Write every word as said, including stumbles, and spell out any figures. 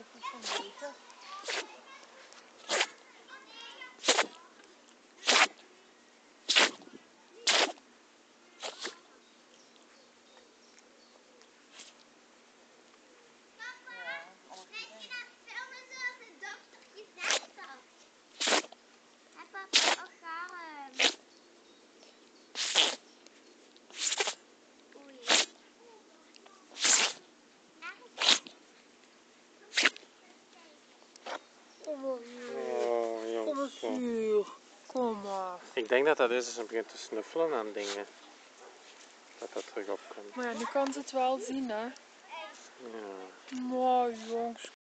is van deze. Oh, jongetje. Kom maar. Ik denk dat dat is als ze begint te snuffelen aan dingen. Dat dat terug opkomt. Maar ja, nu kan ze het wel zien, hè. Ja. Mooi, jongens.